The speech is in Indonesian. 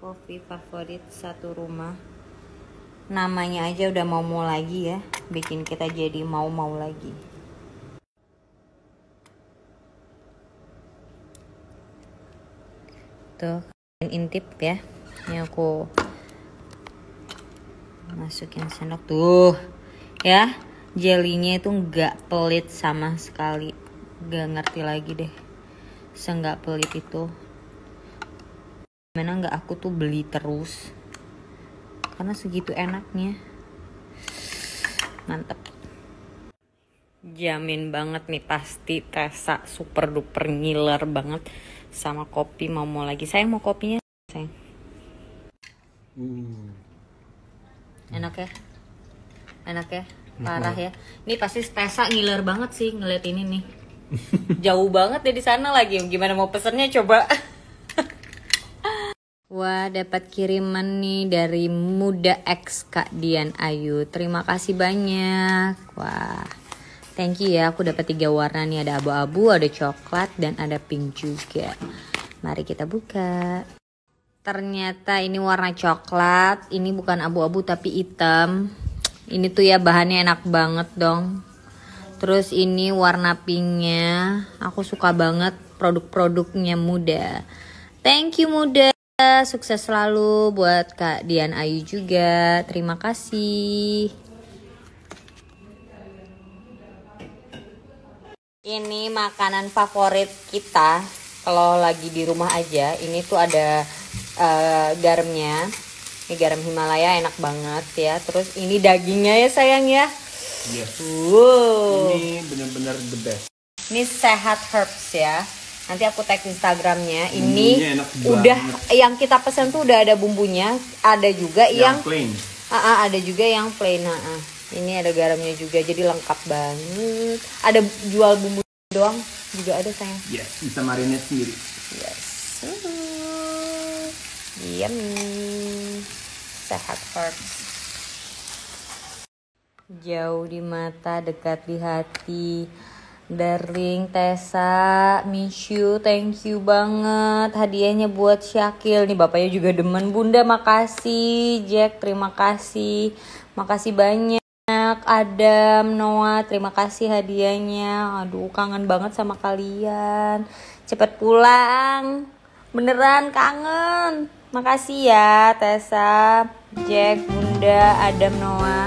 Kopi favorit satu rumah. Namanya aja udah mau lagi ya, bikin kita jadi mau lagi. Tuh, intip ya. Ini aku masukin sendok tuh. Ya, jelinya itu nggak pelit sama sekali. Gak ngerti lagi deh, seenggak pelit itu. Mana nggak aku tuh beli terus, karena segitu enaknya. Mantep. Jamin banget nih, pasti Tessa super duper ngiler banget sama kopi mau lagi. Sayang, mau kopinya sayang. Enak ya? Enak ya? Parah ya. Ini pasti Tessa ngiler banget sih ngeliat ini nih. Jauh banget deh di sana lagi. Gimana mau pesennya coba? Wah, dapat kiriman nih dari Muda X Kak Dian Ayu. Terima kasih banyak. Wah, thank you ya. Aku dapat 3 warna nih. Ada abu-abu, ada coklat, dan ada pink juga. Mari kita buka. Ternyata ini warna coklat. Ini bukan abu-abu tapi hitam. Ini tuh ya bahannya enak banget dong. Terus ini warna pinknya. Aku suka banget produk-produknya Muda. Thank you Muda. Sukses selalu buat Kak Dian Ayu juga. Terima kasih. Ini makanan favorit kita kalau lagi di rumah aja. Ini tuh ada garamnya. Ini garam Himalaya, enak banget ya. Terus ini dagingnya ya sayang ya. Yes. Wow. Ini benar-benar the best. Ini Sehat Herbs ya. Nanti aku tag Instagramnya. Ini udah banget. yang kita pesan tuh udah ada bumbunya. Ada juga yang plain. Ada juga yang plain. Ini ada garamnya juga, jadi lengkap banget. Ada jual bumbu doang juga ada sayang. Yes, bisa marinate sendiri. Yes. Yummy. Sehat Herbs. Jauh di mata, dekat di hati. Darling Tessa, miss you, thank you banget. Hadiahnya buat Syakil. Nih bapaknya juga demen. Bunda makasih. Jack terima kasih. Makasih banyak. Adam, Noah terima kasih hadiahnya. Aduh kangen banget sama kalian. Cepet pulang. Beneran kangen. Makasih ya Tessa, Jack, Bunda, Adam, Noah.